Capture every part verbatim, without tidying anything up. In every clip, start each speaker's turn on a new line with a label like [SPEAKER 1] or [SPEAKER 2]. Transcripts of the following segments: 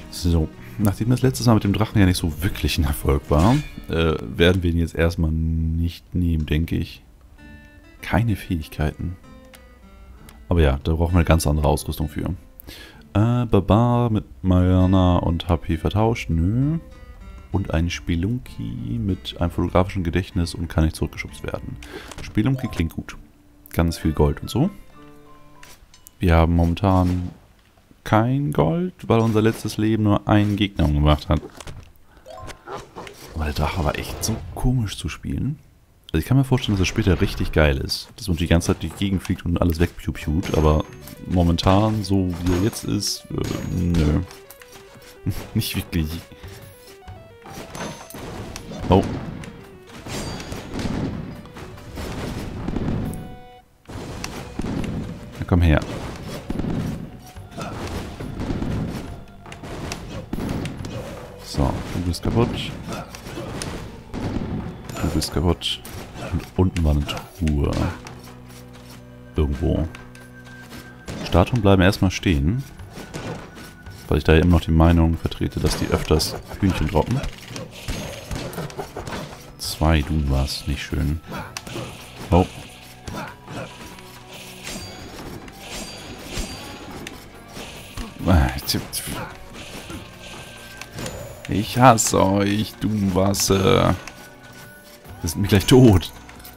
[SPEAKER 1] So, nachdem das letztes Mal mit dem Drachen ja nicht so wirklich ein Erfolg war, äh, werden wir ihn jetzt erstmal nicht nehmen, denke ich. Keine Fähigkeiten. Aber ja, da brauchen wir eine ganz andere Ausrüstung für. Äh, Barbar mit Mana und H P vertauscht, nö. Und ein Spelunky mit einem fotografischen Gedächtnis und kann nicht zurückgeschubst werden. Spelunky klingt gut. Ganz viel Gold und so. Wir haben momentan kein Gold, weil unser letztes Leben nur einen Gegner umgebracht hat. Aber der Drache war echt so komisch zu spielen. Also ich kann mir vorstellen, dass es später richtig geil ist. Dass man die ganze Zeit durch die Gegend fliegt und alles wegpiu-piut. Aber momentan, so wie er jetzt ist, äh, nö. Nicht wirklich. Oh. Na komm her. So, du bist kaputt. Du bist kaputt. Und unten war eine Truhe. Irgendwo. Statuen bleiben erstmal stehen. Weil ich da ja immer noch die Meinung vertrete, dass die öfters Hühnchen droppen. Zwei Doom war's, nicht schön. Oh. Ich hasse euch, Doomwasser. Wir sind mich gleich tot.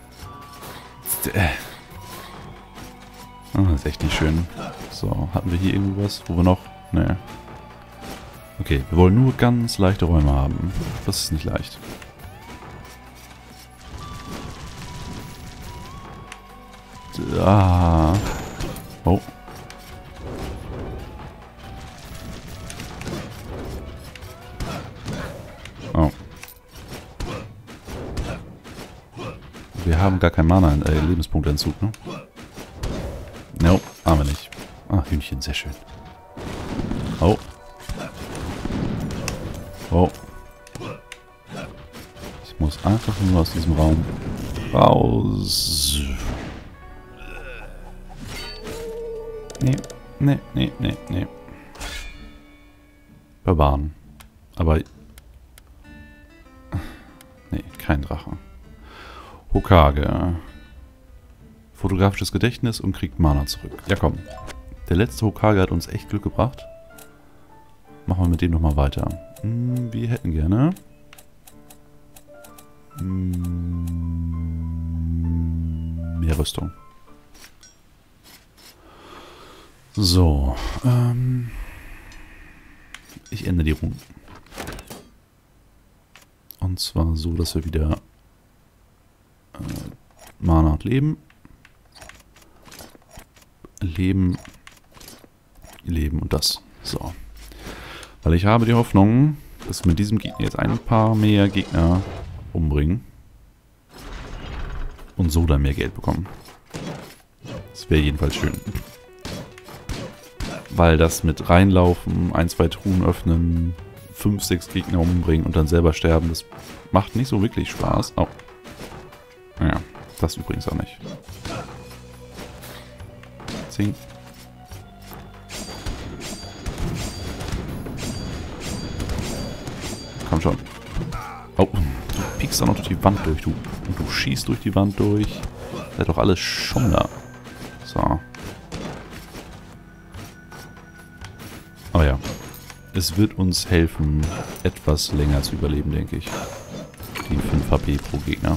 [SPEAKER 1] Oh, das ist echt nicht schön. So, hatten wir hier irgendwas, wo wir noch... Ne. Okay, wir wollen nur ganz leichte Räume haben. Das ist nicht leicht. Ah. Oh. Oh. Wir haben gar kein Mana, äh, Lebenspunktentzug, ne? Nope, haben wir nicht. Ah, Hühnchen, sehr schön. Oh. Oh. Ich muss einfach nur aus diesem Raum raus. Nee, nee, nee, nee, nee. Barbaren. Aber... Nee, kein Drache. Hokage. Fotografisches Gedächtnis und kriegt Mana zurück. Ja, komm. Der letzte Hokage hat uns echt Glück gebracht. Machen wir mit dem nochmal weiter. Hm, wir hätten gerne... Hm, mehr Rüstung. So. Ähm, ich ändere die Runden. Und zwar so, dass wir wieder äh, Mana und Leben. Leben. Leben und das. So. Weil ich habe die Hoffnung, dass wir mit diesem Gegner jetzt ein paar mehr Gegner umbringen. Und so dann mehr Geld bekommen. Das wäre jedenfalls schön. Weil das mit reinlaufen, ein, zwei Truhen öffnen, fünf, sechs Gegner umbringen und dann selber sterben, das macht nicht so wirklich Spaß. Oh. Naja, das übrigens auch nicht. Zing. Komm schon. Oh, du piekst auch noch durch die Wand durch, du. Und du schießt durch die Wand durch. Das ist doch alles Schummler. So. Aber ja. Es wird uns helfen, etwas länger zu überleben, denke ich. Die fünf H P pro Gegner.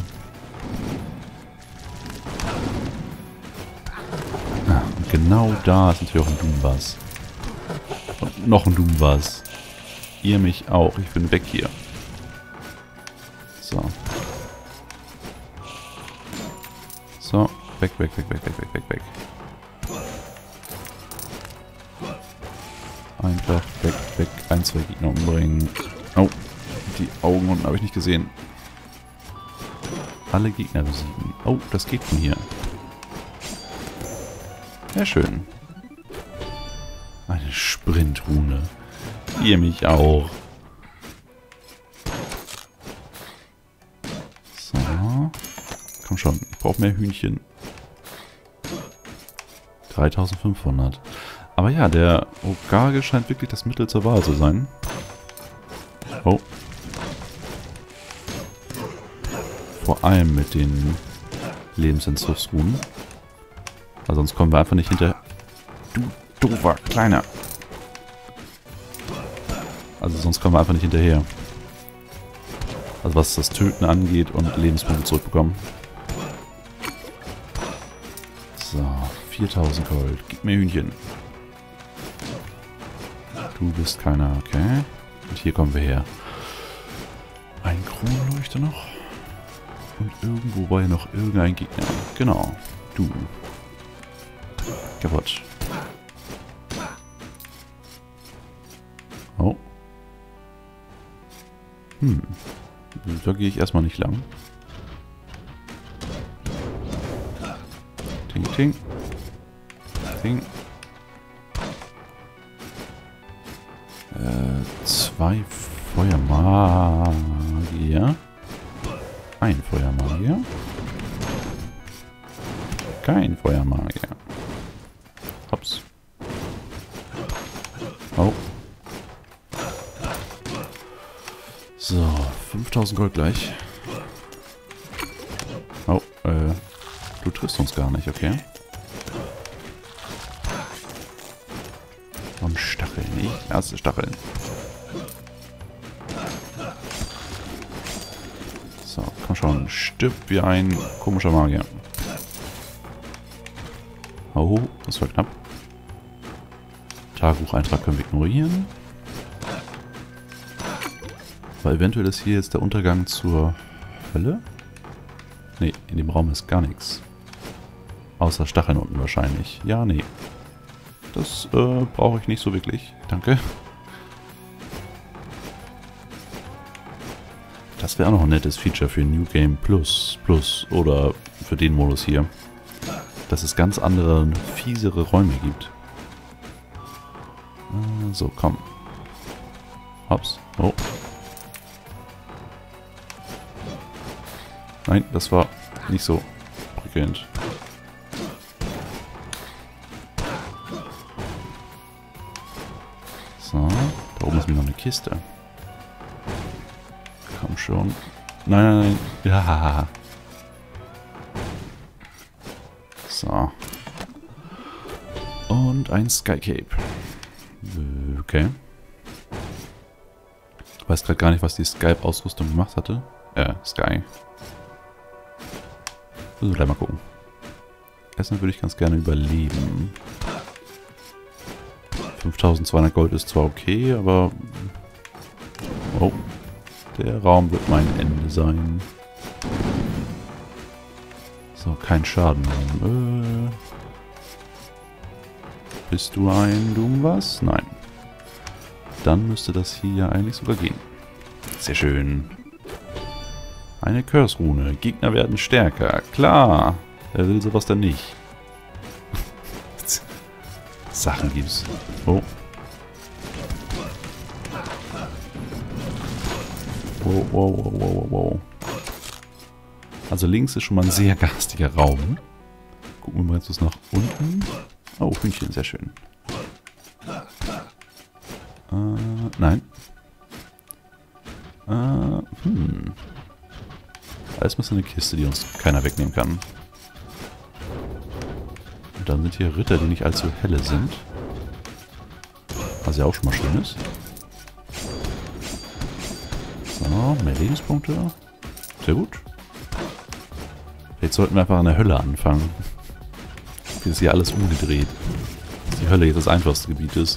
[SPEAKER 1] Ah, und genau da ist natürlich auch ein Doomwas. Und noch ein Doomwas. Ihr mich auch. Ich bin weg hier. So. So. Weg, weg, weg, weg, weg, weg, weg, weg. Einfach weg, weg. Ein, zwei Gegner umbringen. Oh. Die Augen unten habe ich nicht gesehen. Alle Gegner besiegen. Oh, das geht von hier. Sehr schön. Eine Sprintrune. Ihr mich auch. So. Komm schon, ich brauche mehr Hühnchen. dreitausendfünfhundert. Aber ja, der Hokage scheint wirklich das Mittel zur Wahl zu sein. Oh. Vor allem mit den Lebensentzugsruhen. Weil sonst kommen wir einfach nicht hinter... Du doofer Kleiner. Also sonst kommen wir einfach nicht hinterher. Also was das Töten angeht und Lebenspunkte zurückbekommen. So, viertausend Gold. Gib mir Hühnchen. Du bist keiner, okay. Und hier kommen wir her. Ein Kronleuchter noch. Und irgendwo war ja noch irgendein Gegner. Genau. Du. Kaputt. Oh. Hm. Da gehe ich erstmal nicht lang. Ting, ting. Ting. Äh, zwei Feuermagier. Ein Feuermagier. Kein Feuermagier. Hops. Oh. So, fünftausend Gold gleich. Oh, äh, du triffst uns gar nicht, okay. Und Stacheln, ich lasse Stacheln. So, komm schon, stirb wie ein komischer Magier. Oh, das war knapp. Tagebucheintrag können wir ignorieren. Weil eventuell ist hier jetzt der Untergang zur Hölle. Ne, in dem Raum ist gar nichts. Außer Stacheln unten wahrscheinlich. Ja, nee. Das äh, brauche ich nicht so wirklich. Danke. Das wäre auch noch ein nettes Feature für New Game Plus Plus oder für den Modus hier. Dass es ganz andere, fiesere Räume gibt. Äh, so, komm. Hops. Oh. Nein, das war nicht so prickelnd. So, da oben ist mir noch eine Kiste. Komm schon. Nein, nein, nein. Ja. So. Und ein Sky Cape. Okay. Ich weiß gerade gar nicht, was die Skype-Ausrüstung gemacht hatte. Äh, Sky. Also gleich mal gucken. Erstmal würde ich ganz gerne überleben. fünftausendzweihundert Gold ist zwar okay, aber... Oh. Der Raum wird mein Ende sein. So, kein Schaden. Äh, bist du ein Dumm was? Nein. Dann müsste das hier eigentlich sogar gehen. Sehr schön. Eine Curse-Rune. Gegner werden stärker. Klar. Wer will sowas denn nicht? Sachen gibt's. Oh. Wow, wow, wow, wow, wow. Also links ist schon mal ein sehr garstiger Raum. Gucken wir mal jetzt was nach unten. Oh, Hühnchen, sehr schön. Äh, nein. Äh, hm. Da ist eine Kiste, die uns keiner wegnehmen kann. Und dann sind hier Ritter, die nicht allzu helle sind. Was ja auch schon mal schön ist. So, mehr Lebenspunkte. Sehr gut. Jetzt sollten wir einfach an der Hölle anfangen. Hier ist hier alles umgedreht. Dass die Hölle jetzt das einfachste Gebiet ist.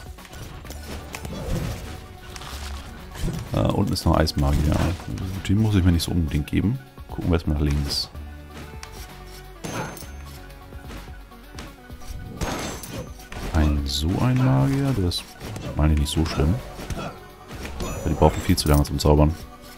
[SPEAKER 1] Äh, unten ist noch Eismagier. Die muss ich mir nicht so unbedingt geben. Gucken wir erstmal nach links. Ein so ein Magier, der ist, meine ich, nicht so schlimm. Die brauchen viel zu lange zum Zaubern.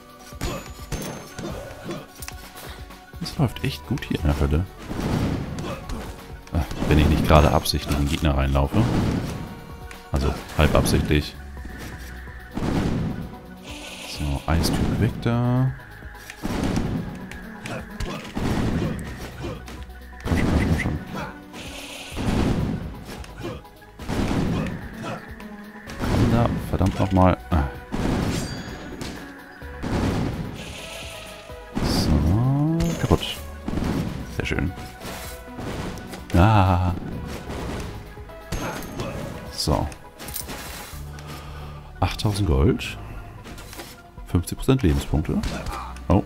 [SPEAKER 1] Das läuft echt gut hier in der Hölle. Ach, wenn ich nicht gerade absichtlich in den Gegner reinlaufe. Also halb absichtlich. So, Eistyp weg da. Komm schon, komm schon, komm schon. Verdammt nochmal. Ah. So, kaputt. Sehr schön. Ah. So. achttausend Gold. fünfzig Prozent Lebenspunkte. Oh.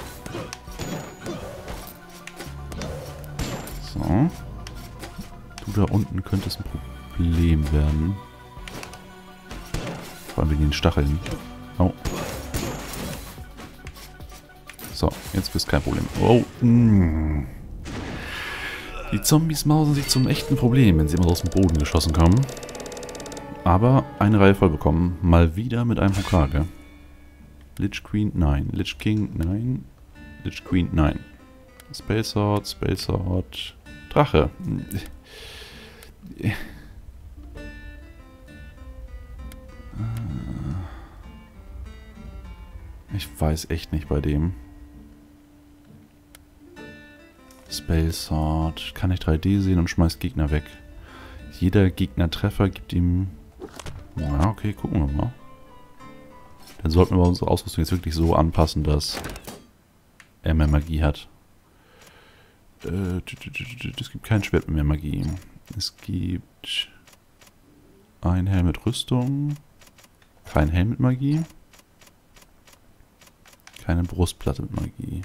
[SPEAKER 1] So. Du da unten könntest ein Problem werden. Vor allem wegen den Stacheln. Oh. So, jetzt bist kein Problem. Oh. Mm. Die Zombies mausen sich zum echten Problem, wenn sie immer aus dem Boden geschossen kommen. Aber eine Reihe voll bekommen. Mal wieder mit einem Hokage. Lich Queen, nein. Lich King, nein. Lich Queen, nein. Spell Sword, Spell Sword. Drache. Ich weiß echt nicht bei dem. Spell Sword. Kann ich drei D sehen und schmeißt Gegner weg. Jeder Gegnertreffer gibt ihm... Ja, okay, gucken wir mal. Dann sollten wir unsere Ausrüstung jetzt wirklich so anpassen, dass er mehr Magie hat. Äh, es gibt kein Schwert mit mehr Magie. Es gibt ein Helm mit Rüstung. Kein Helm mit Magie. Keine Brustplatte mit Magie.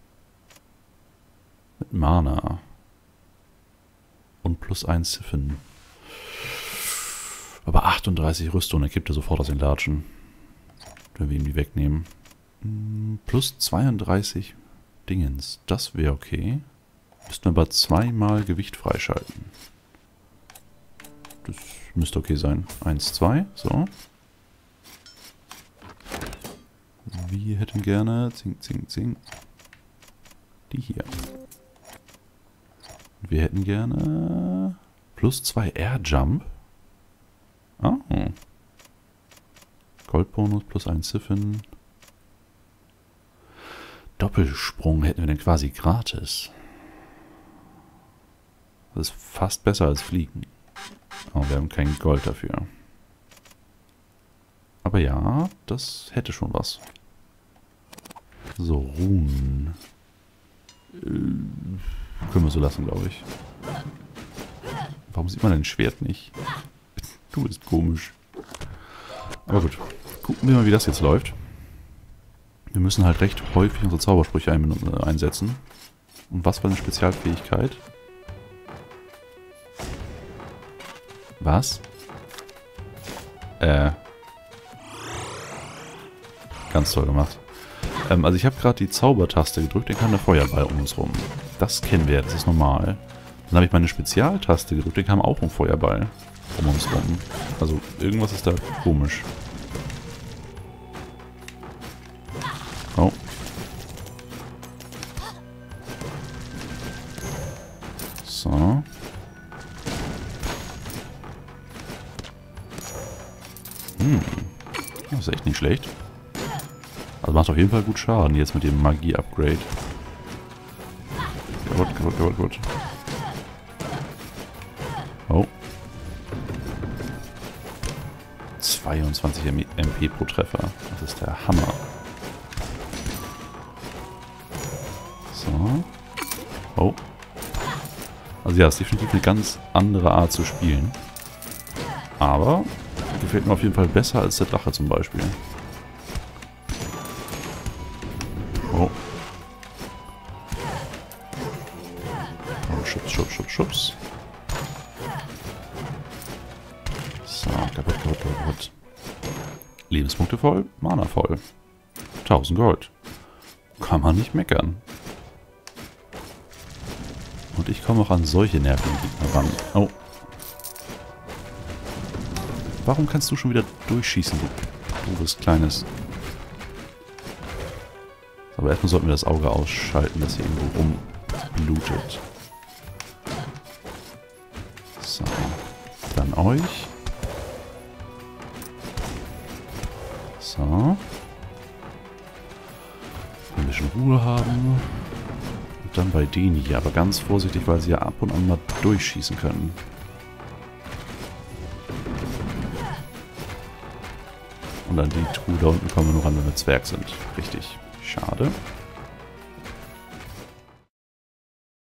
[SPEAKER 1] Mit Mana. Und plus eins Siphon. Aber achtunddreißig Rüstung, dann kippt er sofort aus den Latschen. Wenn wir ihm die wegnehmen. Plus zweiunddreißig Dingens. Das wäre okay. Müssten wir aber zweimal Gewicht freischalten. Das müsste okay sein. Eins, zwei, so. Wir hätten gerne... Zing, zing, zing. Die hier. Wir hätten gerne... Plus zwei Air Jump. Oh. Goldbonus plus ein Siphon. Doppelsprung hätten wir denn quasi gratis. Das ist fast besser als Fliegen. Aber wir haben kein Gold dafür. Aber ja, das hätte schon was. So, Ruhen. Äh, können wir so lassen, glaube ich. Warum sieht man dein Schwert nicht? Du bist komisch. Aber gut. Gucken wir mal, wie das jetzt läuft. Wir müssen halt recht häufig unsere Zaubersprüche ein einsetzen. Und was für eine Spezialfähigkeit? Was? Äh. Ganz toll gemacht. Ähm, also ich habe gerade die Zaubertaste gedrückt, dann kam der Feuerball um uns rum. Das kennen wir, das ist normal. Dann habe ich meine Spezialtaste gedrückt, dann kam auch ein Feuerball um uns rum. Also irgendwas ist da komisch. Oh. So. Hm. Das ist echt nicht schlecht. Also macht auf jeden Fall gut Schaden jetzt mit dem Magie-Upgrade. Gut, gut, gut, gut. Oh. zweiundzwanzig M P pro Treffer. Das ist der Hammer. So. Oh. Also ja, es ist definitiv eine ganz andere Art zu spielen. Aber gefällt mir auf jeden Fall besser als der Drache zum Beispiel. Oh. Oh, schubs, schubs, schubs, schubs. So, kaputt, kaputt, kaputt. Lebenspunkte voll, Mana voll. tausend Gold. Kann man nicht meckern. Und ich komme auch an solche nervigen Gegner ran. Oh. Warum kannst du schon wieder durchschießen, du doofes kleines... Aber erstmal sollten wir das Auge ausschalten, das hier irgendwo rumblutet. So. Dann euch. So. Ein bisschen Ruhe haben. Und dann bei denen hier. Aber ganz vorsichtig, weil sie ja ab und an mal durchschießen können. Und an die Truhe da unten kommen wir nur ran, wenn wir Zwerg sind. Richtig. Schade.